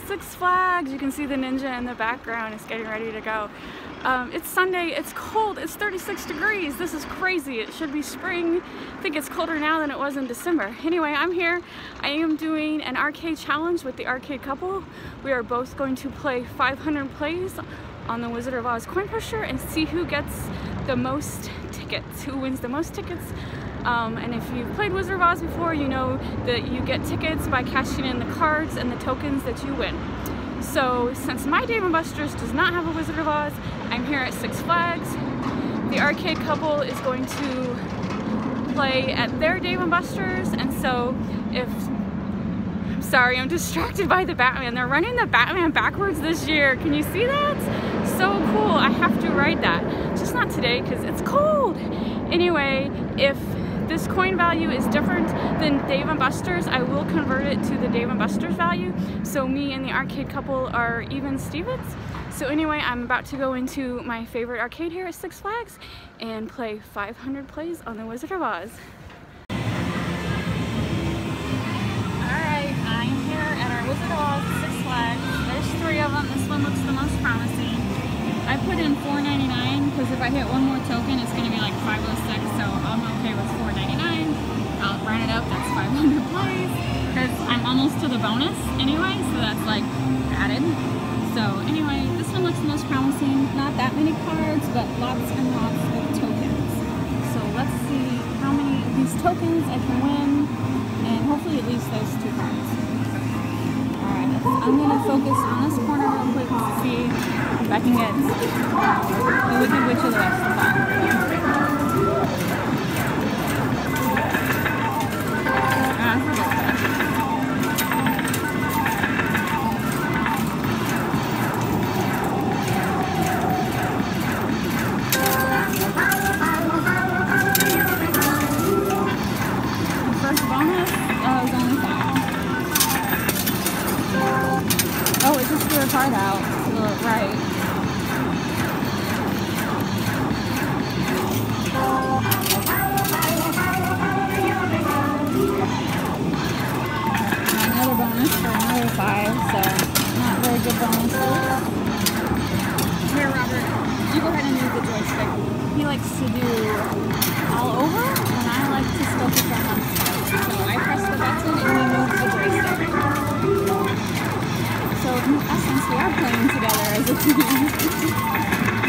Six Flags. You can see the ninja in the background. It's getting ready to go. It's Sunday, it's cold, it's 36 degrees. This is crazy. It should be spring. I think it's colder now than it was in December. Anyway, I'm here. I am doing an arcade challenge with the arcade couple. We are both going to play 500 plays on the Wizard of Oz coin pusher and see who gets the most tickets, who wins the most tickets. And if you've played Wizard of Oz before, you know that you get tickets by cashing in the cards and the tokens that you win. So since my Dave & Buster's does not have a Wizard of Oz, I'm here at Six Flags. The arcade couple is going to play at their Dave & Buster's, and so if, I'm sorry, I'm distracted by the Batman. They're running the Batman backwards this year. Can you see that? So cool. I have to ride that. Just not today because it's cold. Anyway, if this coin value is different than Dave & Buster's, I will convert it to the Dave & Buster's value. So me and the arcade couple are even Stevens. So anyway, I'm about to go into my favorite arcade here at Six Flags and play 500 plays on the Wizard of Oz. Alright, I am here at our Wizard of Oz at Six Flags. There's 3 of them. This one looks the most promising. I put in $4.99 because if I hit one more token, it's going to be like $5.06, so I'm okay with $4.99. I'll round it up, that's 500 plays, because I'm almost to the bonus anyway, so that's like added. So anyway, this one looks the most promising. Not that many cards, but lots and lots of tokens. So let's see how many of these tokens I can win, and hopefully at least those 2 cards. Alright, I'm going to focus on this corner real quick to see if I can get the Wicked Witch of the West to fall. First bonus was only 5. Oh, it just threw a card out to the right. Another bonus for another 5, so not very good bonuses. Here, Robert, you go ahead and use the joystick. He likes to do all over, and I like to focus on one side. So I press the button and he moves the joystick. So in essence, we are playing together as a team.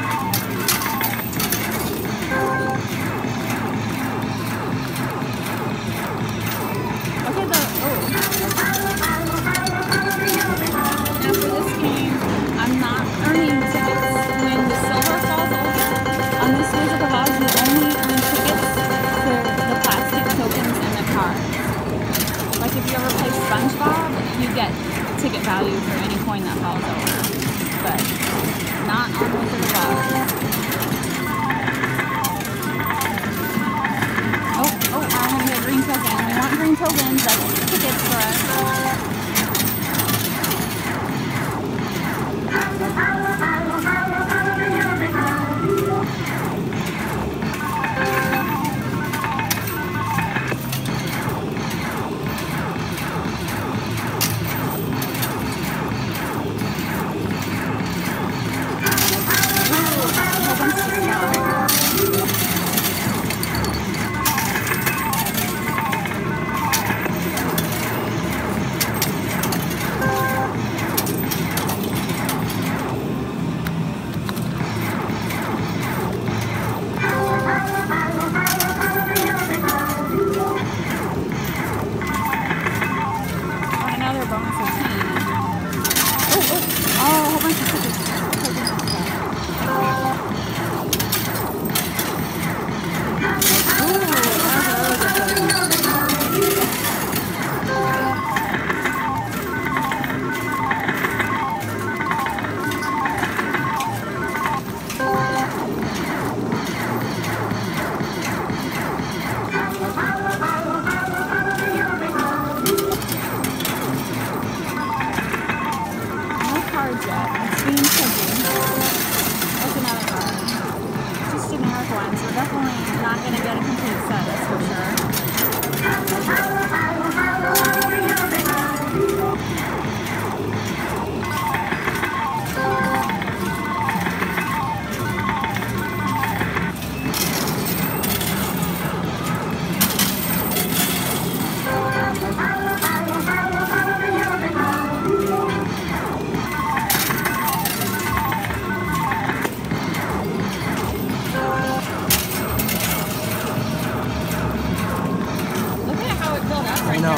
After this game, I'm not earning tickets when the silver falls over. On this Wizard of Oz, you only earn tickets for the plastic tokens and the cards. Like if you ever play SpongeBob, you get ticket value for any coin that falls over. But not on Wizard of Oz. Oh, I want to get a green token. We want green tokens, that's tickets for us.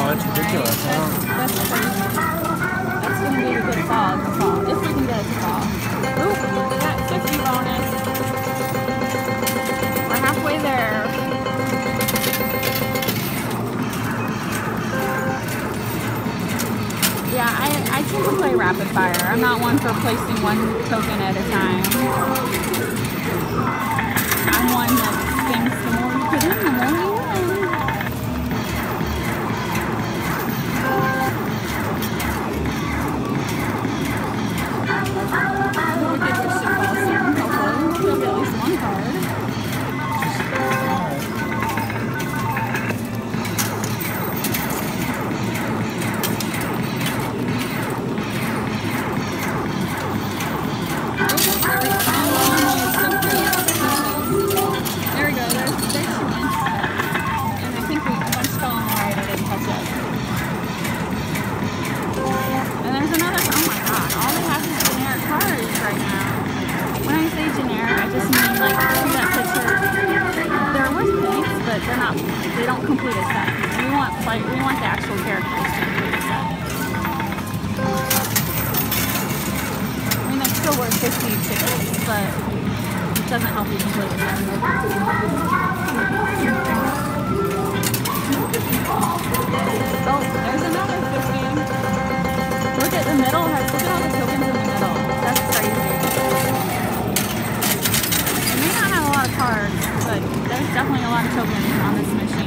it's ridiculous. That's crazy. That's going to be a good fall, if we can get it to fall. Oop, we got 50 bonus. We're halfway there. Yeah, I tend to play rapid fire. I'm not one for placing one token at a time. I'm one that thinks the more you put in, the more you win. We'll get this shit fall soon, hopefully. We'll get at least one card. There we go, there's 2 inches. And I think a bunch fell on the right, I didn't touch it. And there's another, oh my god, all they have is generic cards right now. When I say generic, I just mean like, see that picture? They're worth points, but they're not, they don't complete a set. We want the actual characters to complete a set. I mean, they're still worth 50 tickets, but it doesn't help you complete a set. Oh, there's another 50. Look at the middle, look at all the tokens in the middle. That's crazy. It may not have a lot of cards, but there's definitely a lot of tokens on this machine.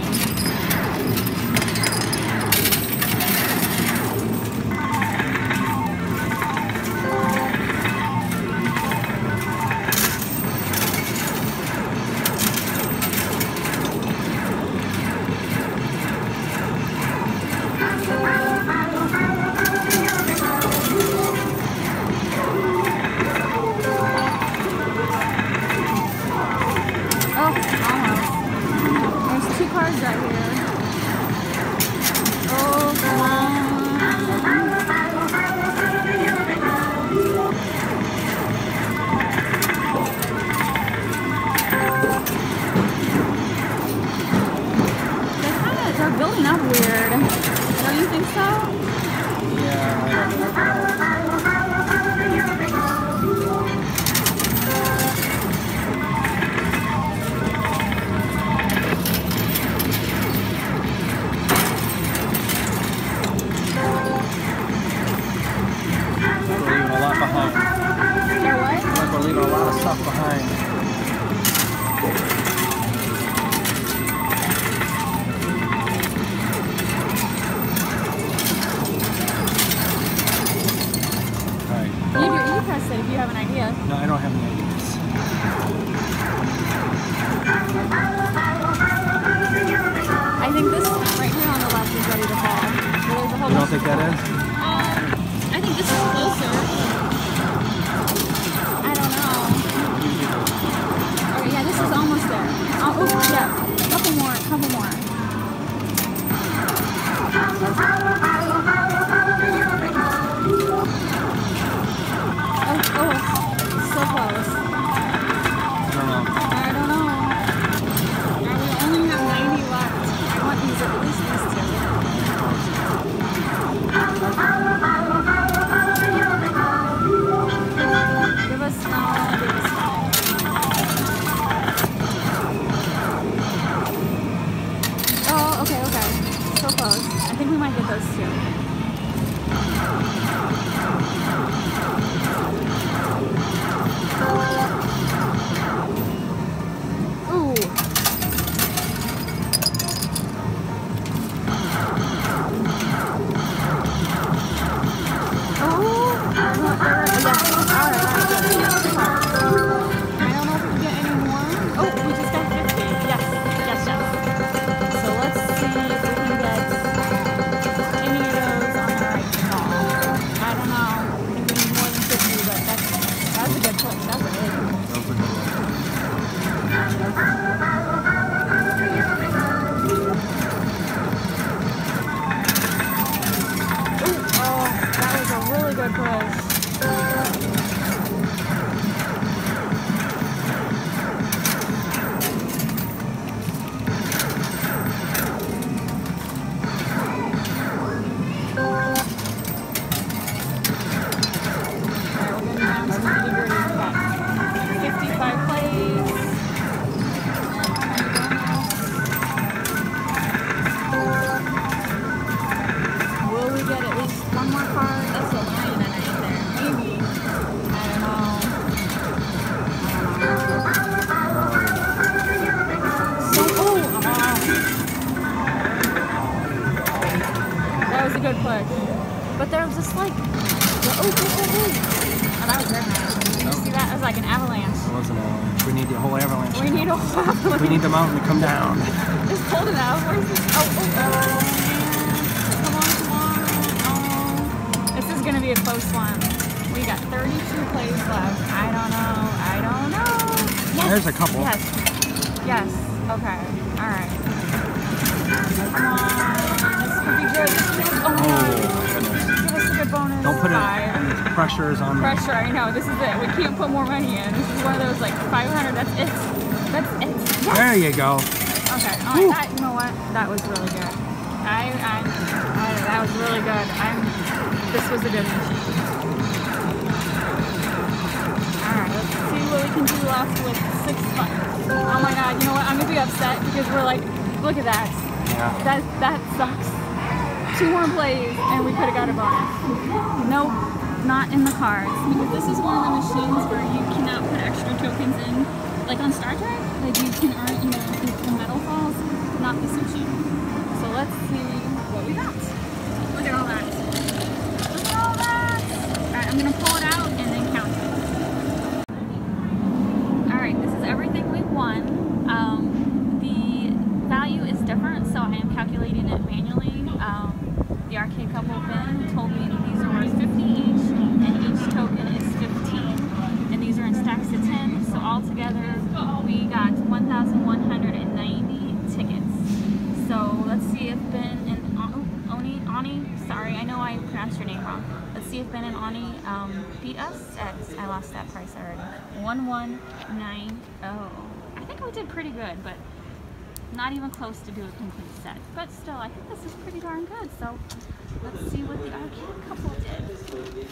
Building up weird. Don't you think so? Yeah, I don't know. We're leaving a lot behind. You're what? Like we're leaving a lot of stuff behind. If you have an idea. No, I don't have any ideas. I think this right here on the left is ready to fall. There's a whole You don't think that is? I think this is closer. I don't know. Okay, yeah, this is almost there. Oh, yeah. Couple more. Oh, so close. I don't know. Now we only have 90 left. I want these at least these two. Give us small. Oh, okay. So close. I think we might get those two. good push. But there was just like, oh, that was very nice. Did you see that? It was like an avalanche. It wasn't a, we need the whole avalanche. We need a whole avalanche. We need the mountain to come down. It's cold enough. Where's this? Come on. Oh. This is going to be a close one. We got 32 plays left. I don't know. Yes. There's a couple. Yes. Okay. All right. Come on. This could be good. Oh, goodness. give us a good bonus. Don't put it. 5. Pressure is on. Pressure, I know. This is it. We can't put more money in. This is one of those like 500. That's it. Yes. There you go. Okay. All right. You know what? That was really good. That was really good. This was a good machine. All right. Let's see what we can do left with 6 bucks. Oh my God. You know what? I'm gonna be upset because we're like, look at that. Yeah. That sucks. 2 more plays and we could have got a bonus. Nope, not in the cards. Because this is one of the machines where you cannot put extra tokens in. Like on Star Trek, like you can earn, you know, if the medal falls, not this machine. So let's see what we got. Look at all that. Look at all that. Alright, I'm gonna pull it out and then count it. Alright, this is everything we've won. The value is different, so I am calculating it manually. The arcade couple bin told me that these are worth 50 each, and each token is 15, and these are in stacks of 10, so altogether we got 1,190 tickets. So let's see if Ben and Ani, sorry, I know I pronounced your name wrong. Let's see if Ben and Ani beat us at, I lost that price already, 1190. I think we did pretty good, but not even close to do a complete set, but still, I think this is pretty darn good. So let's see what the arcade couple did.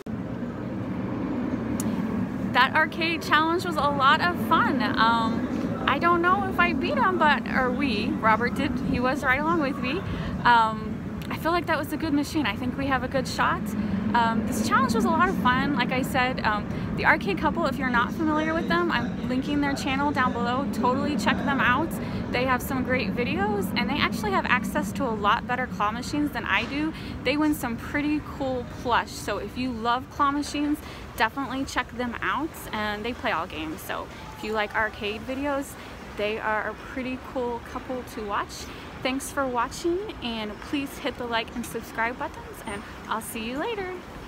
That arcade challenge was a lot of fun. I don't know if I beat him, Robert did. He was right along with me. I feel like that was a good machine. I think we have a good shot. This challenge was a lot of fun. Like I said, the arcade couple, if you're not familiar with them, I'm linking their channel down below. Totally check them out. They have some great videos, and they actually have access to a lot better claw machines than I do. They win some pretty cool plush. So if you love claw machines, definitely check them out. And they play all games. So if you like arcade videos, they are a pretty cool couple to watch. Thanks for watching, and please hit the like and subscribe buttons, and I'll see you later.